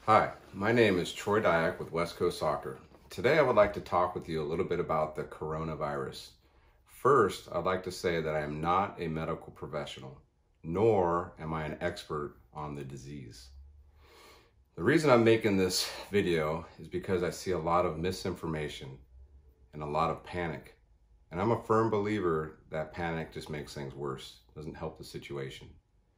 Hi, my name is Troy Dyack with West Coast Soccer. Today I would like to talk with you a little bit about the coronavirus. First, I'd like to say that I am not a medical professional, nor am I an expert on the disease. The reason I'm making this video is because I see a lot of misinformation and a lot of panic. And I'm a firm believer that panic just makes things worse, doesn't help the situation.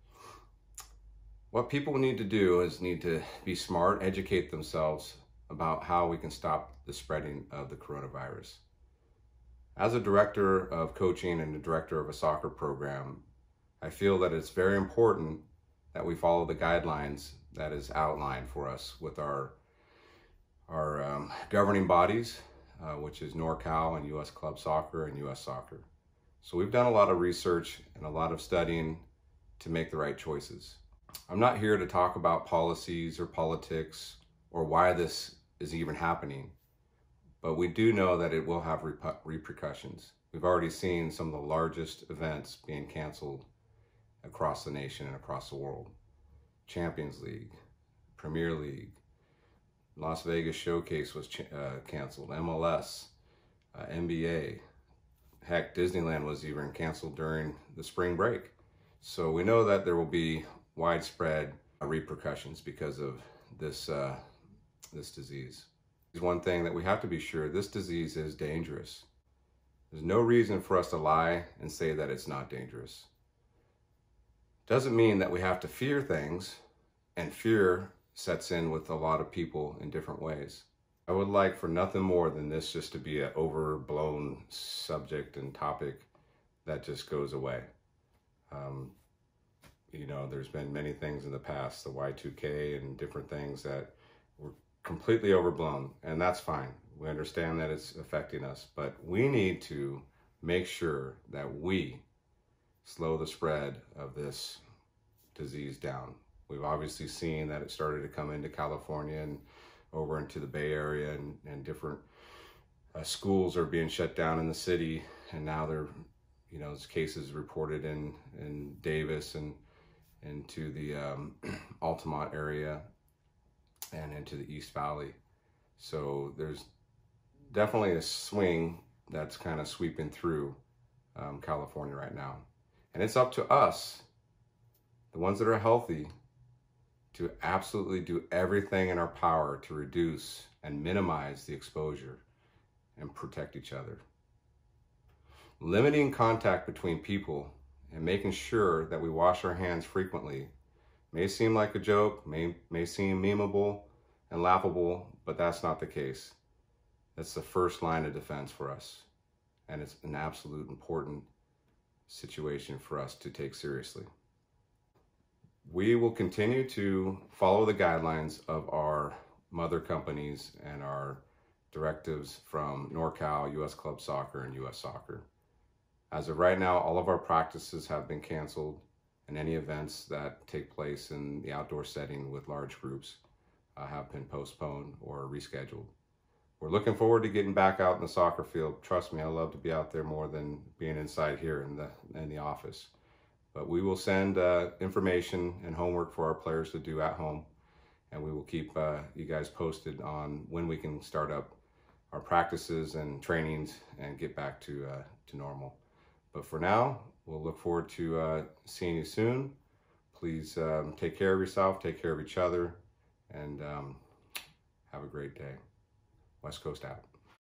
What people need to do is need to be smart, educate themselves about how we can stop the spreading of the coronavirus. As a director of coaching and a director of a soccer program, I feel that it's very important that we follow the guidelines that is outlined for us with our governing bodies, which is NorCal and US Club Soccer and US Soccer. So we've done a lot of research and a lot of studying to make the right choices. I'm not here to talk about policies or politics or why this is even happening, but we do know that it will have repercussions. We've already seen some of the largest events being canceled across the nation and across the world. Champions League, Premier League, Las Vegas Showcase was canceled, MLS, NBA, heck, Disneyland was even canceled during the spring break. So we know that there will be widespread repercussions because of this disease. One thing that we have to be sure, this disease is dangerous. There's no reason for us to lie and say that it's not dangerous. Doesn't mean that we have to fear things, and fear sets in with a lot of people in different ways. I would like for nothing more than this just to be an overblown subject and topic that just goes away. You know, there's been many things in the past, the Y2K and different things that were completely overblown, and that's fine. We understand that it's affecting us, but we need to make sure that we slow the spread of this disease down. We've obviously seen that it started to come into California and over into the Bay Area, and different schools are being shut down in the city, and now there's cases reported in Davis and into the Altamont area and into the East Valley. So there's definitely a swing that's kind of sweeping through California right now. And it's up to us, the ones that are healthy, to absolutely do everything in our power to reduce and minimize the exposure and protect each other. Limiting contact between people and making sure that we wash our hands frequently may seem like a joke, may seem memeable and laughable, but that's not the case. That's the first line of defense for us, and it's an absolute important situation for us to take seriously. We will continue to follow the guidelines of our mother companies and our directives from NorCal, US Club Soccer, and US Soccer. As of right now, all of our practices have been canceled, and any events that take place in the outdoor setting with large groups have been postponed or rescheduled. We're looking forward to getting back out in the soccer field. Trust me, I love to be out there more than being inside here in the office. But we will send information and homework for our players to do at home, and we will keep you guys posted on when we can start up our practices and trainings and get back to normal. But for now, we'll look forward to seeing you soon. Please take care of yourself, take care of each other, and have a great day. West Coast out.